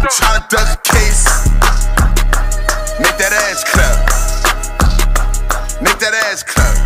Tryna duck a case. Make that ass clap. Make that ass clap.